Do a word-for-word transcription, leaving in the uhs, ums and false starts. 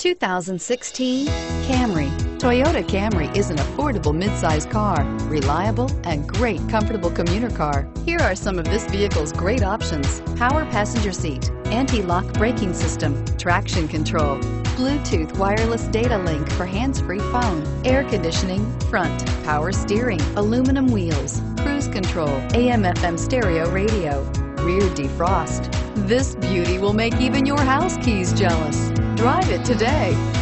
two thousand sixteen Camry. Toyota Camry is an affordable midsize car, reliable and great comfortable commuter car. Here are some of this vehicle's great options: power passenger seat, anti-lock braking system, traction control, Bluetooth wireless data link for hands-free phone, air conditioning, front, power steering, aluminum wheels, cruise control, A M F M stereo radio, rear defrost. This beauty will make even your house keys jealous. Drive it today.